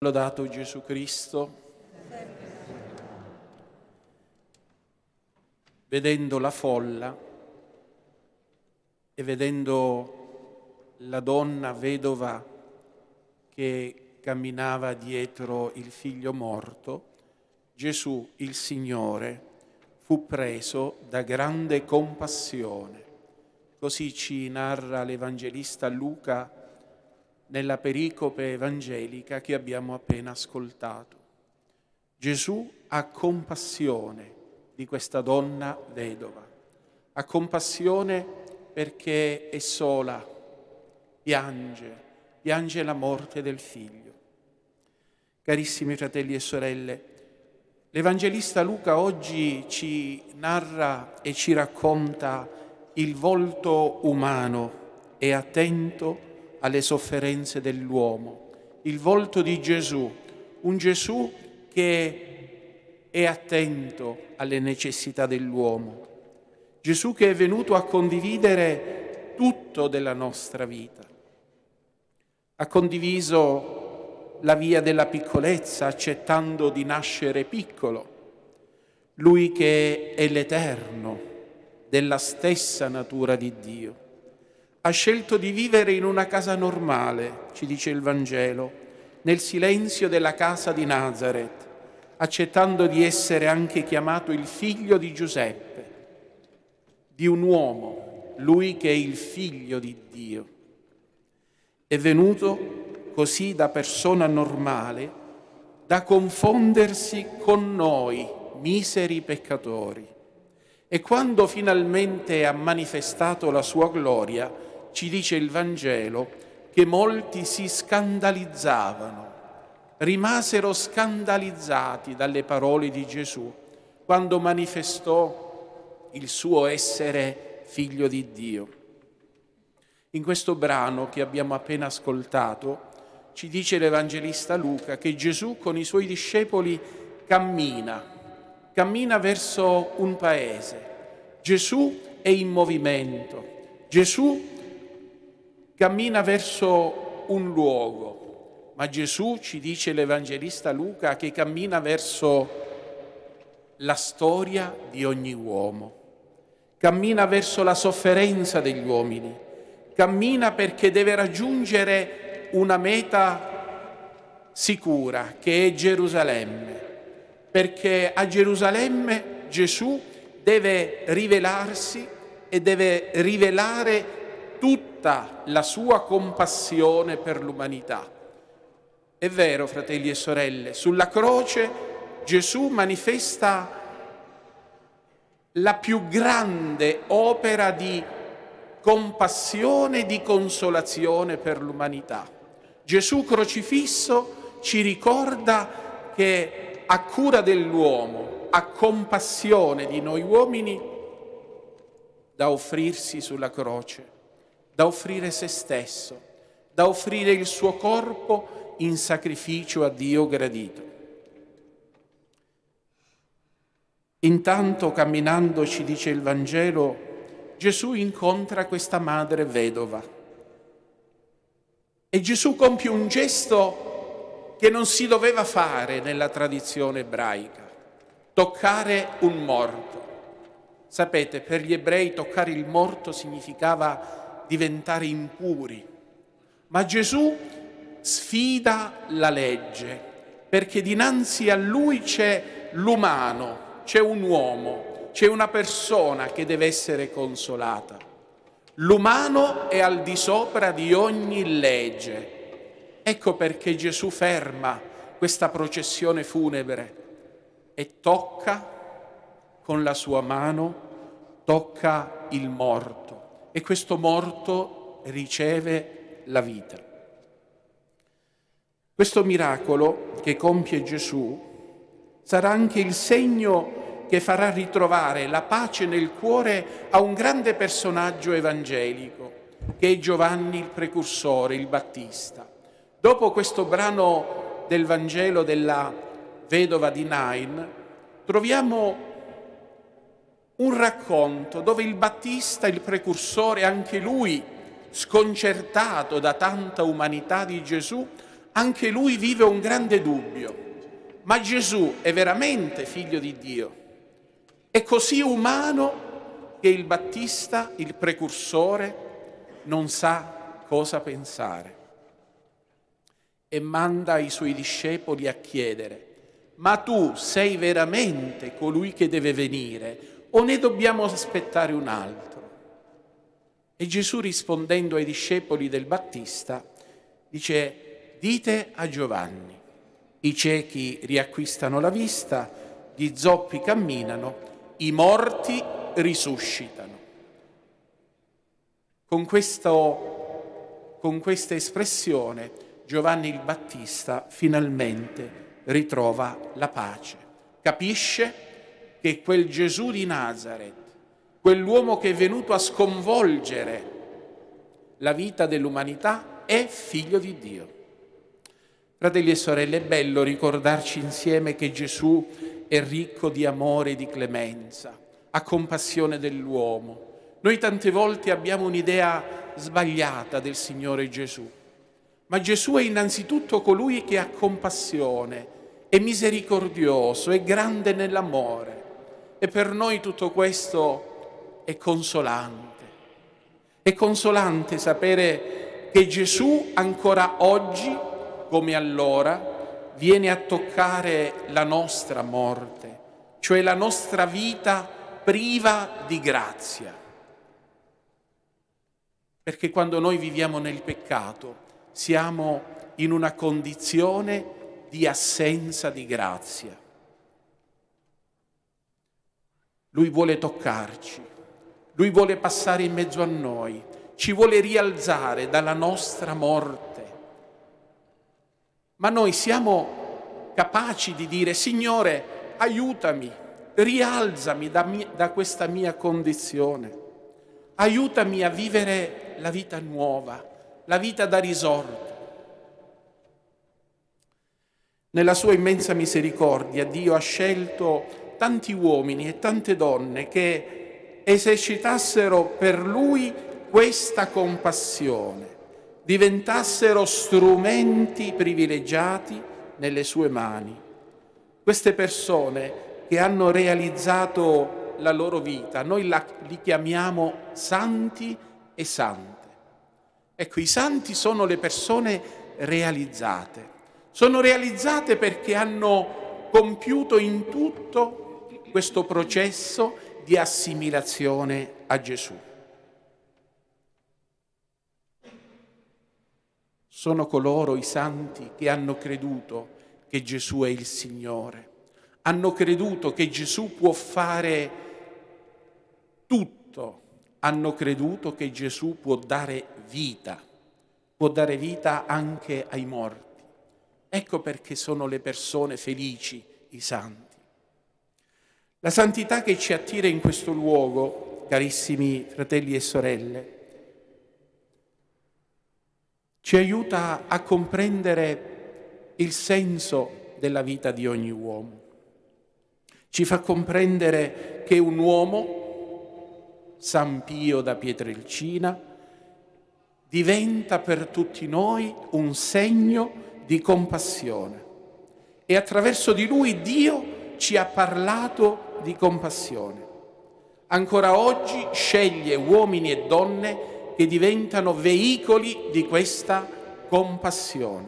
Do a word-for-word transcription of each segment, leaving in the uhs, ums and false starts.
Lodato Gesù Cristo. Vedendo la folla e vedendo la donna vedova che camminava dietro il figlio morto, Gesù, il Signore, fu preso da grande compassione. Così ci narra l'Evangelista Luca nella pericope evangelica che abbiamo appena ascoltato. Gesù ha compassione di questa donna vedova, ha compassione perché è sola, piange, piange la morte del figlio. Carissimi fratelli e sorelle, l'Evangelista Luca oggi ci narra e ci racconta il volto umano e attento alle sofferenze dell'uomo, il volto di Gesù, un Gesù che è attento alle necessità dell'uomo, Gesù che è venuto a condividere tutto della nostra vita. Ha condiviso la via della piccolezza, accettando di nascere piccolo, Lui che è l'Eterno, della stessa natura di Dio. Ha scelto di vivere in una casa normale, ci dice il Vangelo, nel silenzio della casa di Nazaret, accettando di essere anche chiamato il figlio di Giuseppe, di un uomo, lui che è il figlio di Dio. È venuto così da persona normale, da confondersi con noi, miseri peccatori. E quando finalmente ha manifestato la sua gloria, ci dice il Vangelo che molti si scandalizzavano, rimasero scandalizzati dalle parole di Gesù quando manifestò il suo essere figlio di Dio. In questo brano che abbiamo appena ascoltato ci dice l'Evangelista Luca che Gesù con i suoi discepoli cammina, cammina verso un paese. Gesù è in movimento, Gesù cammina verso un luogo, ma Gesù, ci dice l'Evangelista Luca, che cammina verso la storia di ogni uomo, cammina verso la sofferenza degli uomini, cammina perché deve raggiungere una meta sicura, che è Gerusalemme, perché a Gerusalemme Gesù deve rivelarsi e deve rivelare tutta la sua compassione per l'umanità. È vero, fratelli e sorelle, sulla croce Gesù manifesta la più grande opera di compassione e di consolazione per l'umanità. Gesù crocifisso ci ricorda che ha cura dell'uomo, ha compassione di noi uomini da offrirsi sulla croce, da offrire se stesso, da offrire il suo corpo in sacrificio a Dio gradito. Intanto, camminando, ci dice il Vangelo, Gesù incontra questa madre vedova e Gesù compie un gesto che non si doveva fare nella tradizione ebraica, toccare un morto. Sapete, per gli ebrei toccare il morto significava diventare impuri, ma Gesù sfida la legge, perché dinanzi a lui c'è l'umano, c'è un uomo, c'è una persona che deve essere consolata. L'umano è al di sopra di ogni legge. Ecco perché Gesù ferma questa processione funebre e tocca con la sua mano, tocca il morto e questo morto riceve la vita. Questo miracolo che compie Gesù sarà anche il segno che farà ritrovare la pace nel cuore a un grande personaggio evangelico, che è Giovanni il Precursore, il Battista. Dopo questo brano del Vangelo della vedova di Nain, troviamo un racconto dove il Battista, il Precursore, anche lui sconcertato da tanta umanità di Gesù, anche lui vive un grande dubbio. Ma Gesù è veramente figlio di Dio? È così umano che il Battista, il precursore, non sa cosa pensare e manda i suoi discepoli a chiedere: ma tu sei veramente colui che deve venire o ne dobbiamo aspettare un altro? E Gesù, rispondendo ai discepoli del Battista, dice: dite a Giovanni, i ciechi riacquistano la vista, gli zoppi camminano, i morti risuscitano. Con, questo, con questa espressione Giovanni il Battista finalmente ritrova la pace. Capisce che quel Gesù di Nazaret, quell'uomo che è venuto a sconvolgere la vita dell'umanità, è figlio di Dio. Fratelli e sorelle, è bello ricordarci insieme che Gesù è ricco di amore e di clemenza, ha compassione dell'uomo. Noi tante volte abbiamo un'idea sbagliata del Signore Gesù, ma Gesù è innanzitutto colui che ha compassione, è misericordioso, è grande nell'amore, e per noi tutto questo è consolante. È consolante sapere che Gesù ancora oggi, come allora, viene a toccare la nostra morte, cioè la nostra vita priva di grazia. Perché quando noi viviamo nel peccato siamo in una condizione di assenza di grazia. Lui vuole toccarci, Lui vuole passare in mezzo a noi, ci vuole rialzare dalla nostra morte. Ma noi siamo capaci di dire: Signore, aiutami, rialzami da, mia, da questa mia condizione, aiutami a vivere la vita nuova, la vita da risorto. Nella sua immensa misericordia Dio ha scelto tanti uomini e tante donne che esercitassero per Lui questa compassione, diventassero strumenti privilegiati nelle sue mani. Queste persone che hanno realizzato la loro vita, noi la, li chiamiamo santi e sante. Ecco, i santi sono le persone realizzate. Sono realizzate perché hanno compiuto in tutto questo processo di assimilazione a Gesù. Sono coloro, i santi, che hanno creduto che Gesù è il Signore, hanno creduto che Gesù può fare tutto, hanno creduto che Gesù può dare vita, può dare vita anche ai morti. Ecco perché sono le persone felici, i santi. La santità che ci attira in questo luogo, carissimi fratelli e sorelle, ci aiuta a comprendere il senso della vita di ogni uomo. Ci fa comprendere che un uomo, San Pio da Pietrelcina, diventa per tutti noi un segno di compassione. E attraverso di lui Dio ci ha parlato di compassione. Ancora oggi sceglie uomini e donne che diventano veicoli di questa compassione.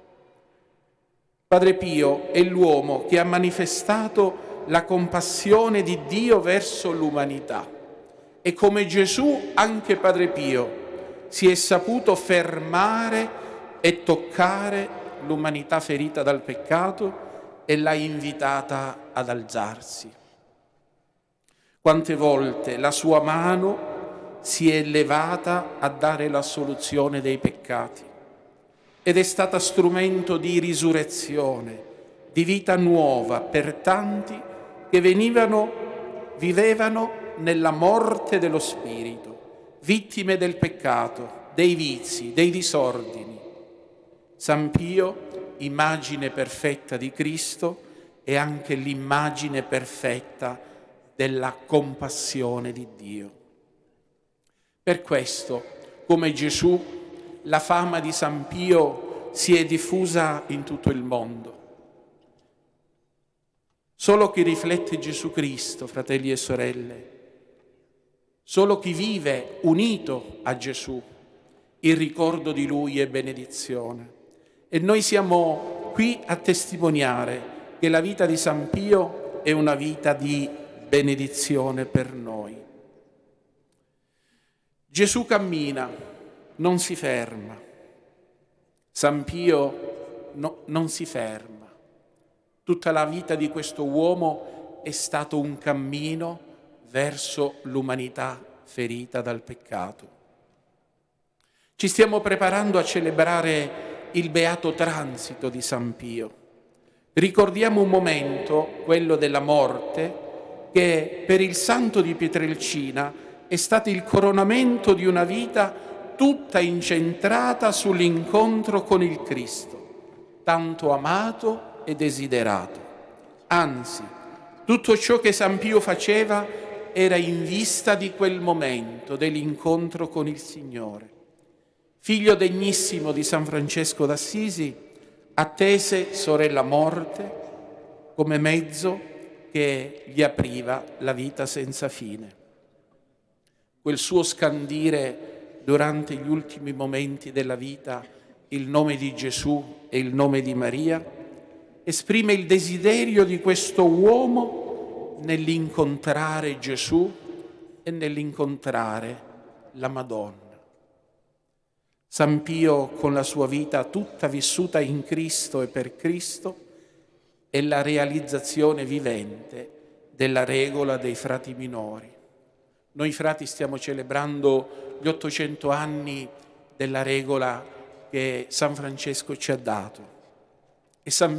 Padre Pio è l'uomo che ha manifestato la compassione di Dio verso l'umanità e come Gesù anche Padre Pio si è saputo fermare e toccare l'umanità ferita dal peccato e l'ha invitata ad alzarsi. Quante volte la sua mano si è elevata a dare la soluzione dei peccati ed è stata strumento di risurrezione, di vita nuova per tanti che venivano, vivevano nella morte dello spirito, vittime del peccato, dei vizi, dei disordini. San Pio, immagine perfetta di Cristo, è anche l'immagine perfetta della compassione di Dio. Per questo, come Gesù, la fama di San Pio si è diffusa in tutto il mondo. Solo chi riflette Gesù Cristo, fratelli e sorelle, solo chi vive unito a Gesù, il ricordo di Lui è benedizione. E noi siamo qui a testimoniare che la vita di San Pio è una vita di benedizione per noi. Gesù cammina, non si ferma. San Pio no, non si ferma. Tutta la vita di questo uomo è stato un cammino verso l'umanità ferita dal peccato. Ci stiamo preparando a celebrare il beato transito di San Pio. Ricordiamo un momento, quello della morte, che per il santo di Pietrelcina è stato il coronamento di una vita tutta incentrata sull'incontro con il Cristo, tanto amato e desiderato. Anzi, tutto ciò che San Pio faceva era in vista di quel momento, dell'incontro con il Signore. Figlio degnissimo di San Francesco d'Assisi, attese sorella morte come mezzo che gli apriva la vita senza fine. Quel suo scandire durante gli ultimi momenti della vita, il nome di Gesù e il nome di Maria, esprime il desiderio di questo uomo nell'incontrare Gesù e nell'incontrare la Madonna. San Pio, con la sua vita tutta vissuta in Cristo e per Cristo, è la realizzazione vivente della regola dei frati minori. Noi frati stiamo celebrando gli ottocento anni della regola che San Francesco ci ha dato. E San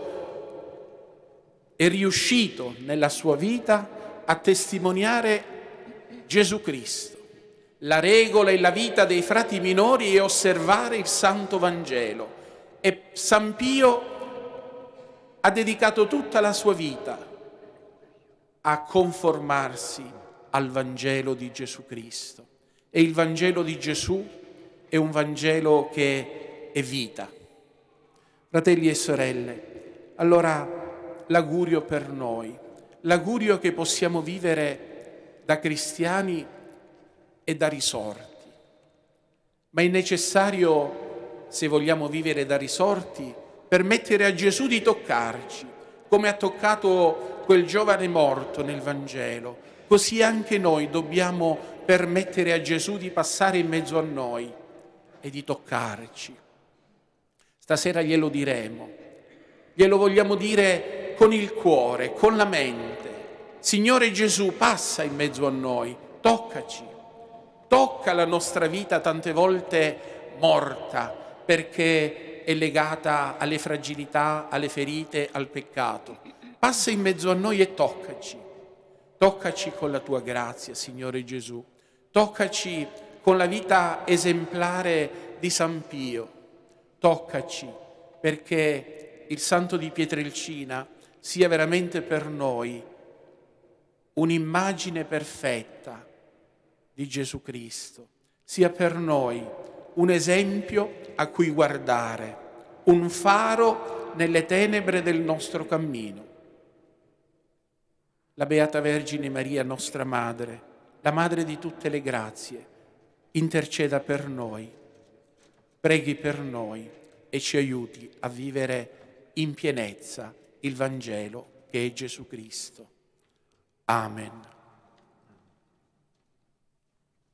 Pio è riuscito nella sua vita a testimoniare Gesù Cristo. La regola e la vita dei frati minori è osservare il Santo Vangelo. E San Pio ha dedicato tutta la sua vita a conformarsi al Vangelo di Gesù Cristo. E il Vangelo di Gesù è un Vangelo che è vita. Fratelli e sorelle, allora l'augurio per noi, l'augurio che possiamo vivere da cristiani e da risorti. Ma è necessario, se vogliamo vivere da risorti, permettere a Gesù di toccarci, come ha toccato quel giovane morto nel Vangelo. Così anche noi dobbiamo permettere a Gesù di passare in mezzo a noi e di toccarci. Stasera glielo diremo, glielo vogliamo dire con il cuore, con la mente. Signore Gesù, passa in mezzo a noi, toccaci. Tocca la nostra vita tante volte morta perché è legata alle fragilità, alle ferite, al peccato. Passa in mezzo a noi e toccaci. Toccaci con la tua grazia, Signore Gesù. Toccaci con la vita esemplare di San Pio. Toccaci perché il Santo di Pietrelcina sia veramente per noi un'immagine perfetta di Gesù Cristo, sia per noi un esempio a cui guardare, un faro nelle tenebre del nostro cammino. La Beata Vergine Maria, nostra Madre, la Madre di tutte le grazie, interceda per noi, preghi per noi e ci aiuti a vivere in pienezza il Vangelo che è Gesù Cristo. Amen.